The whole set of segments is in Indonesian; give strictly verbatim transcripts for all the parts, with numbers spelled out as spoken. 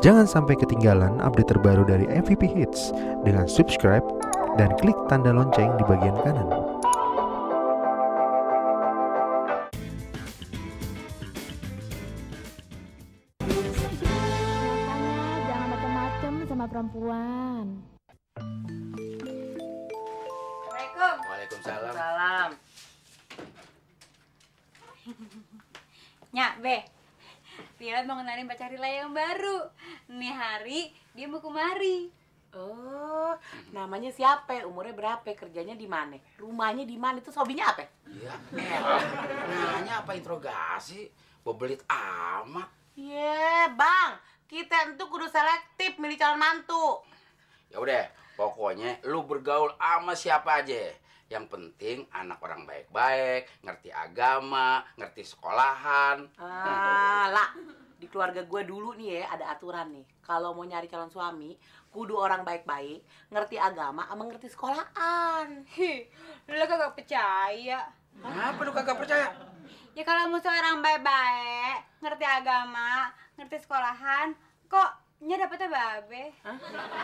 Jangan sampai ketinggalan update terbaru dari M V P Hits dengan subscribe dan klik tanda lonceng di bagian kanan. Makanya jangan macam-macam sama perempuan. Assalamualaikum. Waalaikumsalam. Salam. Nyak, Be. Rila mau kenalin pacar Rila yang baru. Nih hari dia mau kemari. Oh, namanya siapa? Umurnya berapa? Kerjanya di mana? Rumahnya di mana? Itu hobinya apa? Iya. Nanya apa interogasi? Bebelit amat. Iya, Bang. Kita itu kudu selektif milih calon mantu. Ya udah, pokoknya lu bergaul sama siapa aja. Yang penting anak orang baik-baik, ngerti agama, ngerti sekolahan. Ah, lah. Di keluarga gue dulu nih ya, ada aturan nih. Kalau mau nyari calon suami, kudu orang baik-baik, ngerti agama, sama ngerti sekolahan. Hi, lu kagak percaya. Kenapa lu kagak percaya? Ya kalau mau seorang baik-baik, ngerti agama, ngerti sekolahan, kok nya dapetnya babe? Hah?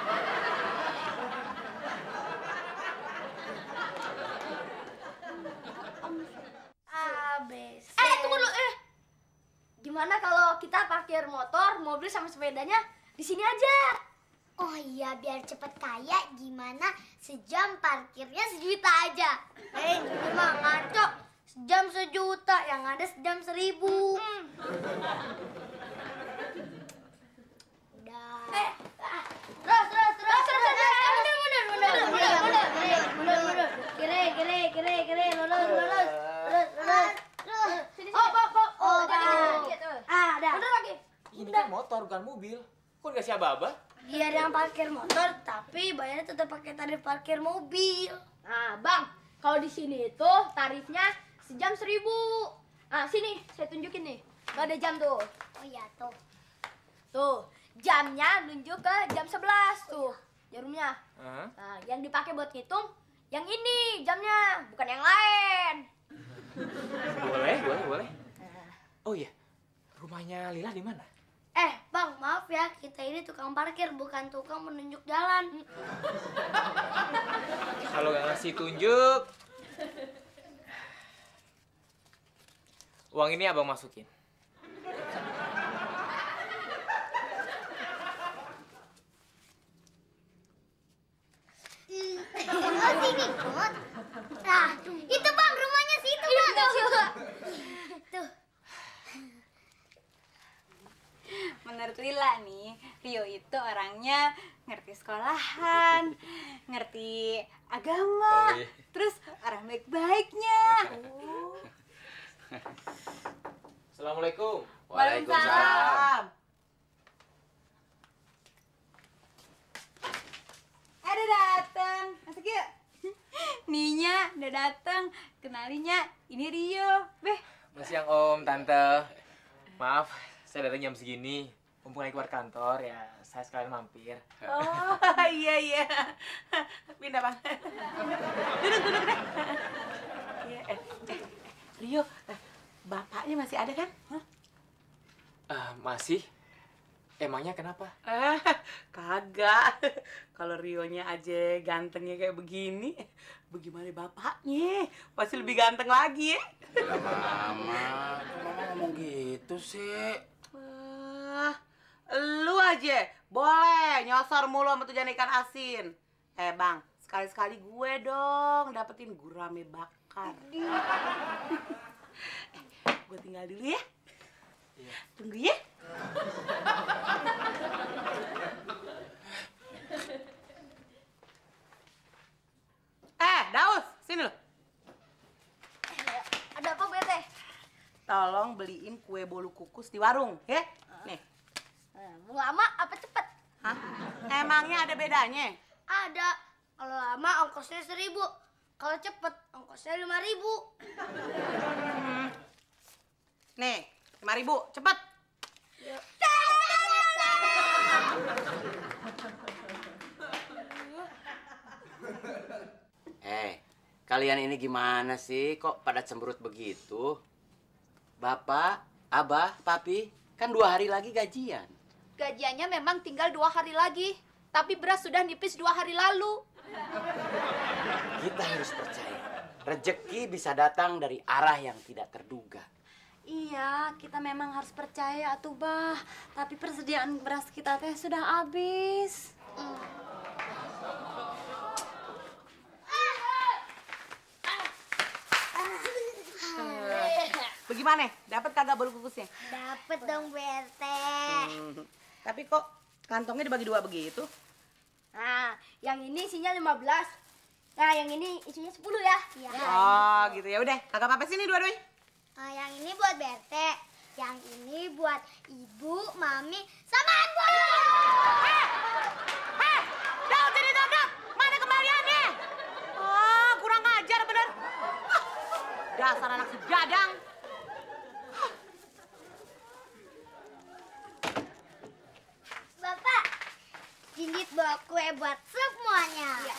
A, B, C. Eh, tunggu dulu, eh. Gimana kalau kita parkir motor, mobil sama sepedanya di sini aja? Oh iya, biar cepet kaya gimana sejam parkirnya sejuta aja. Eh, ini mah ngaco. Sejam sejuta, yang ada sejam seribu. Udah. Eh, ah, terus, terus, terus, terus, terus, terus. Eh, mundur, mundur, mundur, mundur, mundur, mundur, mundur, mundur. Kiri, kiri, kiri, kiri, lurus, lurus, lurus, lurus. Terus. Sini, Oh, oh, oh, oh, tadi tahu. gitu. Ah, dah. Mundur lagi. Ini kan motor bukan mobil. Kok dikasih aba-aba? Biar yang parkir motor, tapi bayarnya tetap pakai tarif parkir mobil. Nah, Bang, kalau di sini itu tarifnya sejam seribu. Nah, sini saya tunjukin nih. Gak ada jam tuh. Oh iya tuh. Tuh, jamnya nunjuk ke jam sebelas tuh. Jarumnya. Hah? Nah, yang dipakai buat ngitung yang ini jamnya, bukan yang lain. Boleh, boleh, boleh. Oh iya, rumahnya Lila di mana? Eh, Bang, maaf ya, kita ini tukang parkir, bukan tukang menunjuk jalan. Kalau nggak ngasih tunjuk, uang ini abang masukin. Oh sini, Mut. Nah, itu Bang, rumahnya situ, Bang. Tuh. Menurut Lila nih, Rio itu orangnya ngerti sekolahan, ngerti agama, Oh, iya. terus orang baik-baiknya. Assalamualaikum. Waalaikumsalam. Ada datang, masuk yuk. Ninya udah datang, kenalinya ini Rio, Beh. Selamat siang Om, Tante. Maaf, saya datang jam segini. Mumpung lagi keluar kantor, ya saya sekalian mampir. Oh, iya, iya. Pindah, Bang. Duduk, duduk deh. Iya, eh, eh, Rio, eh, bapaknya masih ada kan? Hah? Ah, masih? Emangnya kenapa? Eh, kagak. Kalau Rionya aja gantengnya kayak begini, bagaimana bapaknya? Pasti lebih ganteng lagi ya. Ya mama, kok mama ngomong gitu sih? Wah, lu aja boleh nyosor mulu sama tujuan ikan asin. Eh Bang, sekali-sekali gue dong dapetin gurame bakar. eh, gue tinggal dulu ya. Iya. Tunggu ya. Eh, Daus, sini lo. Ada apa, Bete? Tolong beliin kue bolu kukus di warung, ya? Nih. Eh, mau lama apa cepet? Hah? Emangnya ada bedanya? Ada. Kalau lama ongkosnya seribu. Kalau cepet ongkosnya lima ribu. Nih, lima ribu, cepet. Eh, kalian ini gimana sih? Kok pada cemberut begitu? Bapak, abah, papi, kan dua hari lagi gajian. gajiannya memang tinggal dua hari lagi. Tapi beras sudah nipis dua hari lalu. Kita harus percaya. Rezeki bisa datang dari arah yang tidak terduga. Iya, kita memang harus percaya atuh bah. Tapi persediaan beras kita teh sudah habis. Bagaimana? Dapat kagak bolu kukusnya? Dapet dong Bu R T. Hmm, tapi kok kantongnya dibagi dua begitu? Nah, yang ini isinya lima belas. Nah, yang ini isinya sepuluh ya. Iya. Oh, gitu ya udah. Kagak apa-apa sini dua-duanya. Oh, yang ini buat B R T, yang ini buat ibu, mami, sama aku. Heh, heh, Dok, jadi dok, mana kembaliannya? Oh, kurang ajar bener. Ah, dasar anak si gadang. Bapak, Jinjit bawa kue buat semuanya. Iya.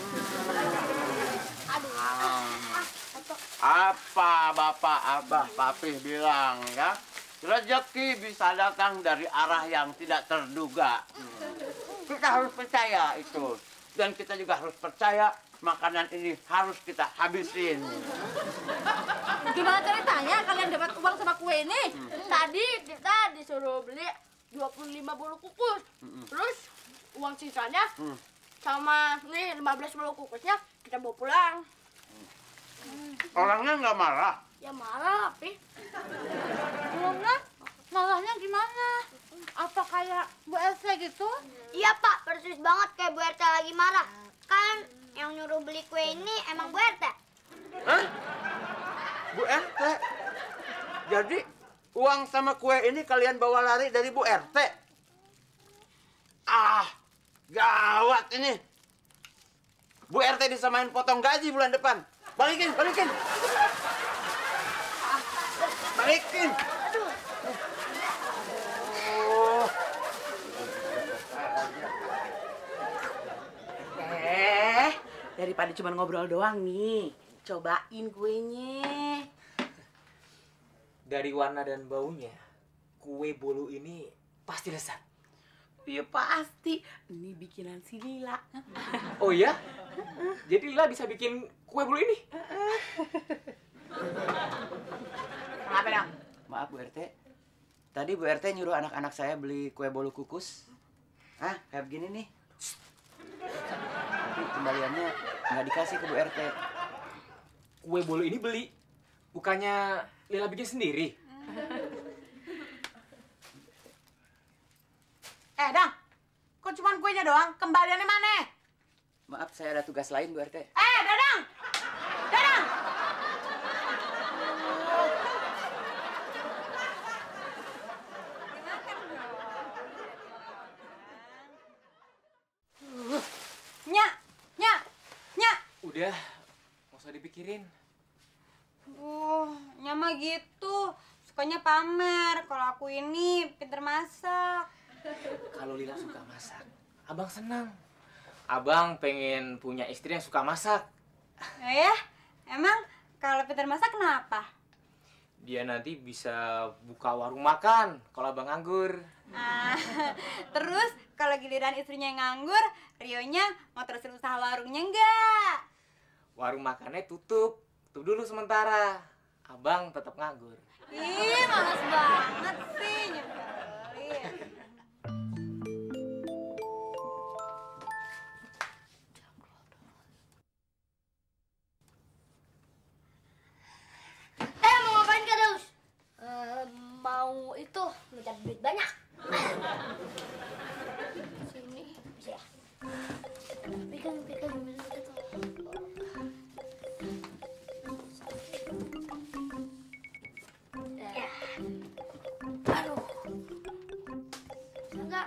Aduh. Ah, Apa bapak, abah, papi bilang ya? Rezeki bisa datang dari arah yang tidak terduga. Kita harus percaya itu. Dan kita juga harus percaya makanan ini harus kita habisin. Gimana ceritanya kalian dapat uang sama kue ini? Hmm. Tadi kita disuruh beli dua puluh lima bolu kukus. Hmm. Terus uang sisanya hmm. sama nih lima belas bolu kukusnya kita bawa pulang. Hmm. Orangnya nggak marah? Ya marah, Pi. Belumnya, marahnya gimana? Apa kayak Bu R T gitu? Iya Pak, persis banget kayak Bu R T lagi marah. Kan yang nyuruh beli kue ini emang Bu R T. Hah? Bu R T? Jadi uang sama kue ini kalian bawa lari dari Bu R T? Ah, gawat ini. Bu R T disamain potong gaji bulan depan. Balikin, balikin. Balikin. Oh. Eh, daripada cuma ngobrol doang nih, cobain kuenya. Dari warna dan baunya, kue bolu ini pasti lezat. Iya pasti, ini bikinan si Lila. Oh iya? Jadi Lila bisa bikin kue bolu ini? Kenapa dong? Maaf Bu R T, tadi Bu R T nyuruh anak-anak saya beli kue bolu kukus. Hah, kayak begini nih. Tapi kembaliannya nggak dikasih ke Bu R T. Kue bolu ini beli, bukannya Lila bikin sendiri? Eh, Dang, kok cuma kuenya doang? Kembaliannya mana? Maaf, saya ada tugas lain Bu R T. Eh, Dadang! Dadang! Nyak, nyak, nyak. Udah, nggak usah dipikirin. Uh, nyak mah gitu. Sukanya pamer. Kalau aku ini pinter masak. Kalau Lila suka masak, abang senang. Abang pengen punya istri yang suka masak. Ya, emang kalau pinter masak kenapa? Dia nanti bisa buka warung makan kalau abang nganggur. Ah, terus kalau giliran istrinya yang nganggur, Rionya mau terusin usaha warungnya enggak? Warung makannya tutup, tutup dulu sementara. Abang tetap nganggur. Ih, males banget sih, nyebelin. Eh, mau ngapain Kak Daus? Uh, mau itu, minta duit banyak. Sini, bisa ya? Pegang, pegang, pegang. Ya. Aduh. Enggak.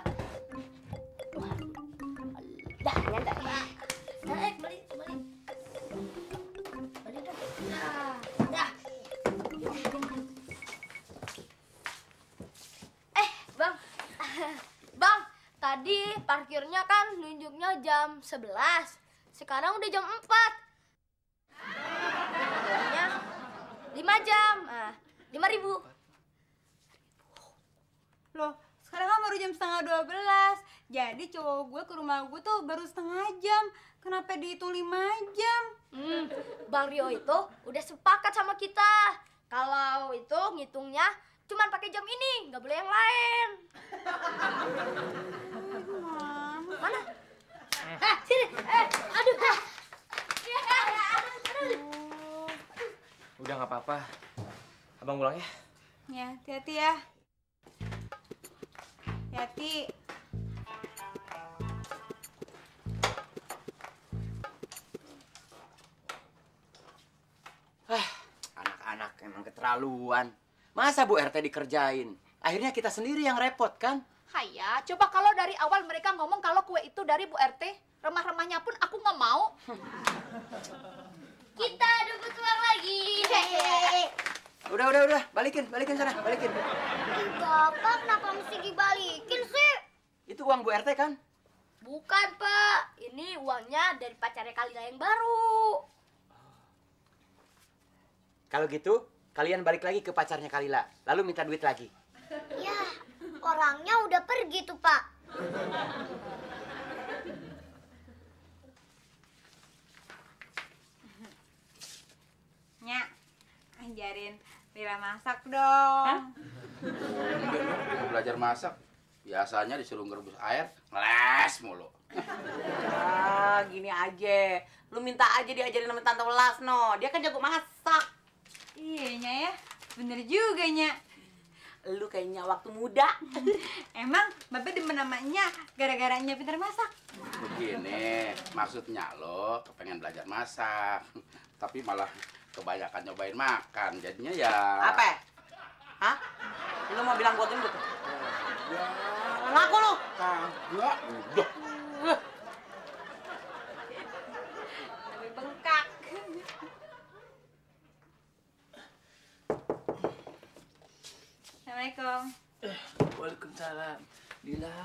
Dah, nyantai. Naik, balik, balik. Balik dah. Dah. Dah. Eh, Bang. Bang, tadi parkirnya kan nunjuknya jam sebelas. Sekarang udah jam empat. Parkirnya lima jam. Ah, lima ribu. Loh, Sekarang kan baru jam setengah dua belas. Jadi cowok gue ke rumah gue tuh baru setengah jam. Kenapa dihitung lima jam? Hmm, Bang Rio itu udah sepakat sama kita. Kalau itu ngitungnya cuman pakai jam ini, nggak boleh yang lain. Mana? Eh, sini. Eh, aduh. Udah nggak apa-apa. Abang pulang ya. Ya, hati-hati ya. Hati-hati. Ah, anak-anak emang keterlaluan. Masa Bu R T dikerjain? Akhirnya kita sendiri yang repot kan? Haya, coba kalau dari awal mereka ngomong kalau kue itu dari Bu R T, remah-remahnya pun aku nggak mau. Kita debut uang lagi. Hehehe. Udah, udah, udah. Balikin, balikin sana, balikin. Ih, Bapak kenapa mesti dibalikin sih? Itu uang Bu R T kan? Bukan, Pak. Ini uangnya dari pacarnya Kalila yang baru. Kalau gitu, kalian balik lagi ke pacarnya Kalila, lalu minta duit lagi. Ya, orangnya udah pergi tuh, Pak. Nya, ajarin Lila masak dong. Udah belajar masak. Biasanya disuruh ngerebus air, ngeles mulu. Ah, gini aja. Lu minta aja diajarin sama Tante Welas, no. Dia kan jago masak. Iya, Nya ya. Bener juga, Nya. Lu kayaknya waktu muda. Emang Babe demen namanya gara-gara Nya pintar masak? Begini, maksudnya lo kepengen belajar masak. Tapi malah kebanyakan nyobain makan. Jadinya ya... Apa? Hah? Lu mau bilang gua gendut? Ngaku lu. Kagak, udah. Tapi bengkak. Assalamualaikum. Waalaikumsalam. Lila.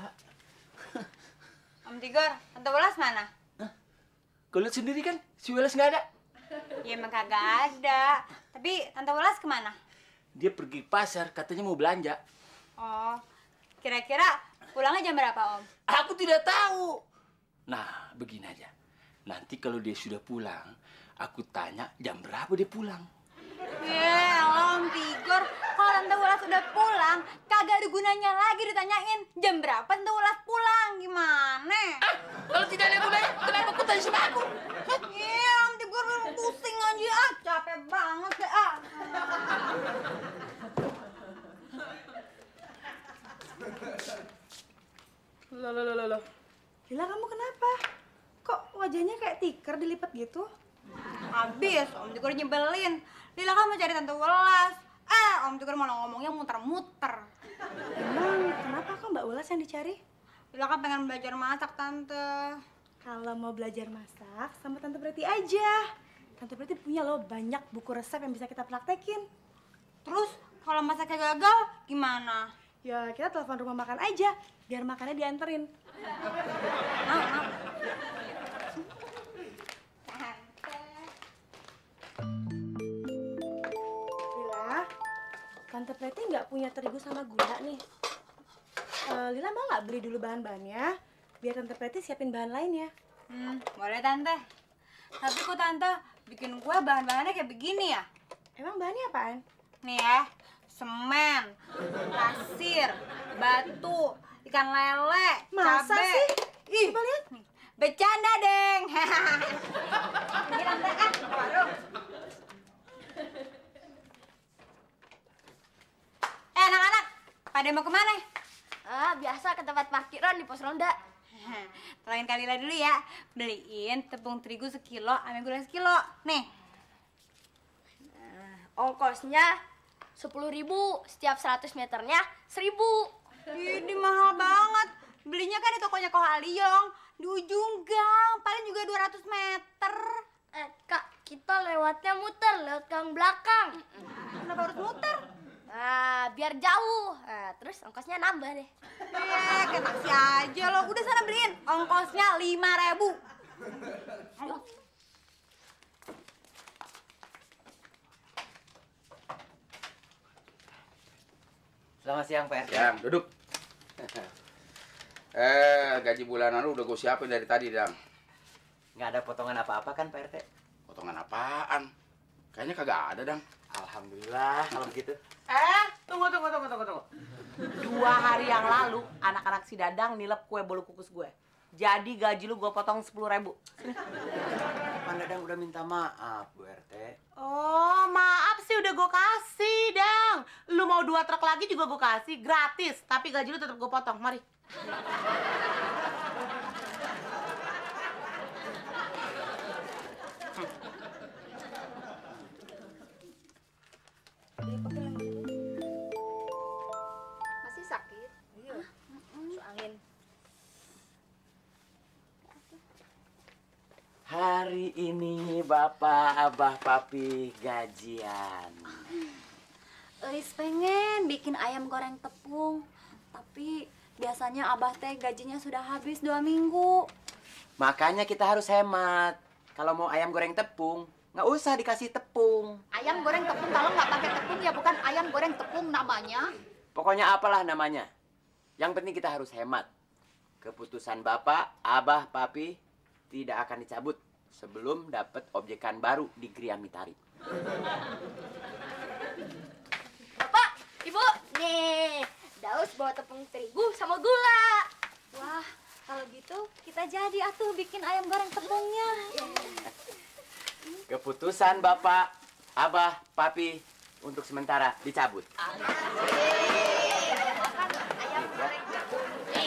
Om Tigor, Tante Welas mana? Kau lihat sendiri kan, si Welas nggak ada. Ya emang kagak ada. Tapi Tante Welas kemana? Dia pergi ke pasar, katanya mau belanja. Oh, kira-kira pulangnya jam berapa, Om? Aku tidak tahu. Nah, begini aja. Nanti kalau dia sudah pulang, aku tanya jam berapa dia pulang. Ya, Om Tigor, kalau Tante Welas udah pulang, kagak ada gunanya lagi ditanyain jam berapa Tante Welas pulang, gimana? Ah, kalau tidak ada gunanya, kenapa kau tanya sama aku? Iya, Om Tigor pusing aja, ah, capek banget deh, ah. Loh, loh, loh, loh, loh. Lila, kamu kenapa? Kok wajahnya kayak tiker dilipat gitu? Habis, Om Tigor nyebelin. Lila kan mau cari Tante Welas. Eh, Om Tigor malah ngomongnya muter-muter. Emang kenapa kok Mbak Welas yang dicari? Lila kan pengen belajar masak, Tante. Kalau mau belajar masak, sama Tante Preti aja. Tante Preti punya loh banyak buku resep yang bisa kita praktekin. Terus, kalau masaknya gagal, gimana? Ya, kita telepon rumah makan aja, biar makannya dianterin. Mau, mau. Lila, Tante Preti nggak punya terigu sama gula nih. Uh, Lila mau nggak beli dulu bahan-bahannya, biar Tante Preti siapin bahan lainnya. Hmm, boleh Tante. Tapi kok Tante bikin kue bahan-bahannya kayak begini ya? Emang bahannya apaan? Nih ya, semen, pasir, batu, ikan lele, Masa cabe. sih? Ih, Coba lihat. nih, bercanda, Deng. Ini Tante, ah, warung. Eh, anak-anak, pada mau kemana? Ah, biasa ke tempat parkiran di pos ronda. Tolongin Kalila dulu ya. Beliin tepung terigu sekilo sama gula sekilo. Nih. Nah, ongkosnya sepuluh ribu, setiap seratus meternya seribu. Ini mahal banget. Belinya kan di tokonya Ko Haliong, di ujung gang, paling juga dua ratus meter. Eh, Kak, kita lewatnya muter, lewat gang belakang. Kenapa harus muter? Nah, biar jauh. Nah, terus ongkosnya nambah deh. Iya, kayak taksi aja lo. Udah sana beliin. Ongkosnya lima ribu. Selamat siang, Pak R T. Siang, duduk. Eh, gaji bulanan lu udah gue siapin dari tadi, Dang. Nggak ada potongan apa-apa kan, Pak R T? Potongan apaan? Kayaknya kagak ada, Dang. Alhamdulillah kalau begitu. Eh, tunggu, tunggu, tunggu, tunggu, tunggu. Dua hari yang lalu, anak-anak si Dadang nilep kue bolu kukus gue. Jadi gaji lu gue potong sepuluh ribu. Pan Dadang udah minta maaf, Bu R T. Oh, maaf sih udah gue kasih, Dang. Lu mau dua truk lagi juga gue kasih, gratis. Tapi gaji lu tetap gue potong, mari. Masih sakit? Iya. Masuk angin. Hari ini Bapak, Abah, Papi gajian. Elis pengen bikin ayam goreng tepung, tapi biasanya Abah teh gajinya sudah habis dua minggu. Makanya kita harus hemat. Kalau mau ayam goreng tepung, nggak usah dikasih tepung. Ayam goreng tepung kalau nggak pakai tepung ya bukan ayam goreng tepung namanya. Pokoknya apalah namanya. Yang penting kita harus hemat. Keputusan Bapak, Abah, Papi tidak akan dicabut sebelum dapat objekan baru di Gria Mitari. Bapak, Ibu, nih, Daus bawa tepung terigu sama gula. Wah, kalau gitu kita jadi atuh bikin ayam goreng tepungnya. Keputusan Bapak, Abah, Papi untuk sementara dicabut. Ayam goreng tepung.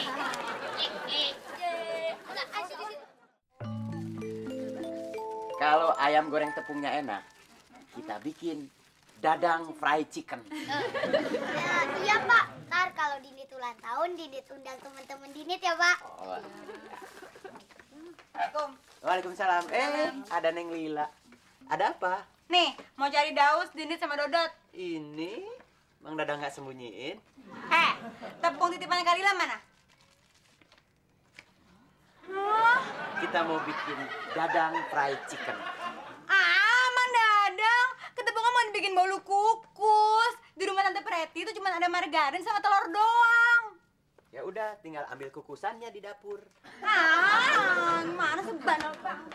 Kalau ayam goreng tepungnya enak, kita bikin Dadang fried chicken. Nah, iya Pak, ntar kalau Dinit ulang tahun, Dinit undang teman-teman Dinit ya Pak. Oh. Waalaikumsalam. Eh, ada Neng Lila. Ada apa? Nih, mau cari Daus, Dinit sama Dodot. Ini Mang Dadang nggak sembunyiin. Eh, tepung titipan Kalila mana? Kita mau bikin Dadang fried chicken. Ah, Mang Dadang, ketepungnya mau dibikin bolu kukus. Di rumah Tante Preti itu cuma ada margarin sama telur doang. Ya udah, tinggal ambil kukusannya di dapur. Ah, gimana sih banal banget.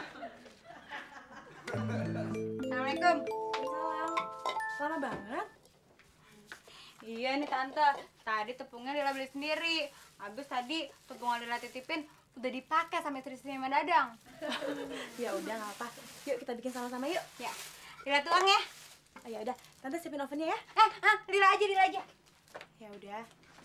Assalamualaikum. Salam. Lama banget. Iya nih Tante, tadi tepungnya Lila beli sendiri. Habis tadi tepung Lila titipin udah dipakai sama istri-istri Mang Dadang. Ya udah nggak apa. Yuk kita bikin sama-sama yuk. Ya, Lila tuang ya. Oh, ya udah, Tante siapin ovennya ya. Eh, ah, Lila aja, Lila aja. Ya udah.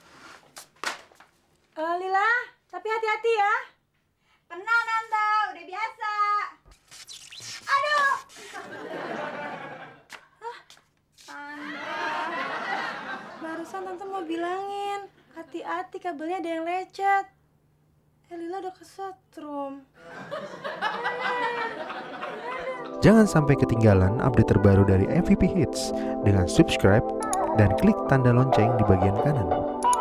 Eh, Lila, tapi hati-hati ya. Tenang Tante, udah biasa. Aduh. Hah? Tante. Barusan Tante mau bilangin, hati-hati kabelnya ada yang lecet. Eh, Lila udah kesetrum. Jangan sampai ketinggalan update terbaru dari M V P Hits dengan subscribe dan klik tanda lonceng di bagian kanan.